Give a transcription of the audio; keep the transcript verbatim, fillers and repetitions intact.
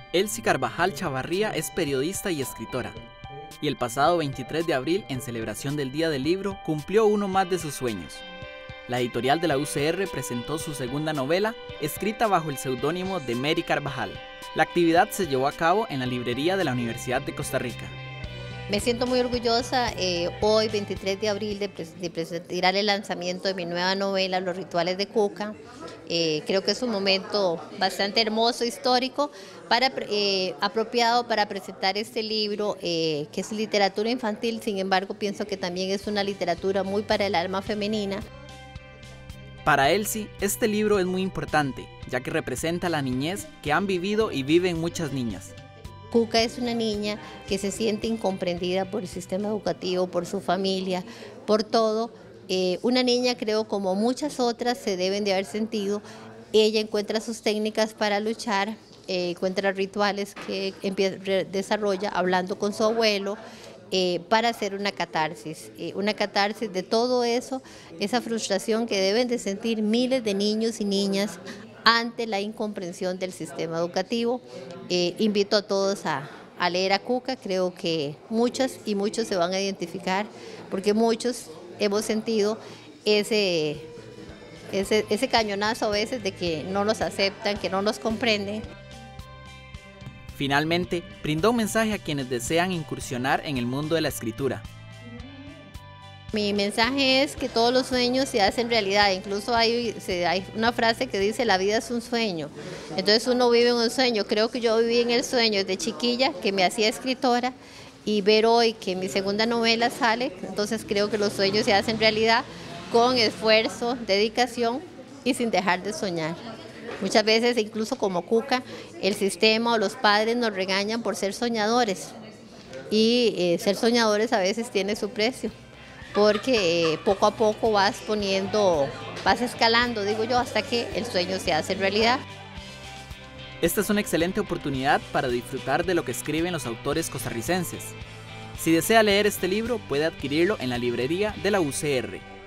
Elsie Carvajal Chavarría es periodista y escritora, y el pasado veintitrés de abril, en celebración del Día del Libro, cumplió uno más de sus sueños. La editorial de la U C R presentó su segunda novela, escrita bajo el seudónimo de Mary Carvajal. La actividad se llevó a cabo en la librería de la Universidad de Costa Rica. Me siento muy orgullosa eh, hoy, veintitrés de abril, de, pres de presentar el lanzamiento de mi nueva novela, Los Rituales de Cuca. Eh, creo que es un momento bastante hermoso, histórico, para, eh, apropiado para presentar este libro, eh, que es literatura infantil. Sin embargo, pienso que también es una literatura muy para el alma femenina. Para Elsie, este libro es muy importante, ya que representa la niñez que han vivido y viven muchas niñas. Cuca es una niña que se siente incomprendida por el sistema educativo, por su familia, por todo. Eh, una niña, creo, como muchas otras se deben de haber sentido. Ella encuentra sus técnicas para luchar, eh, encuentra rituales que desarrolla hablando con su abuelo, eh, para hacer una catarsis, eh, una catarsis de todo eso, esa frustración que deben de sentir miles de niños y niñas ante la incomprensión del sistema educativo. Eh, invito a todos a, a leer a Cuca. Creo que muchas y muchos se van a identificar, porque muchos hemos sentido ese, ese, ese cañonazo a veces de que no nos aceptan, que no nos comprenden. Finalmente, brindó un mensaje a quienes desean incursionar en el mundo de la escritura. Mi mensaje es que todos los sueños se hacen realidad. Incluso hay, se, hay una frase que dice: la vida es un sueño. Entonces uno vive en un sueño. Creo que yo viví en el sueño de chiquilla, que me hacía escritora, y ver hoy que mi segunda novela sale. Entonces creo que los sueños se hacen realidad con esfuerzo, dedicación y sin dejar de soñar. Muchas veces, incluso como Cuca, el sistema o los padres nos regañan por ser soñadores, y eh, ser soñadores a veces tiene su precio, porque eh, poco a poco vas poniendo, vas escalando, digo yo, hasta que el sueño se hace realidad. Esta es una excelente oportunidad para disfrutar de lo que escriben los autores costarricenses. Si desea leer este libro, puede adquirirlo en la librería de la U C R.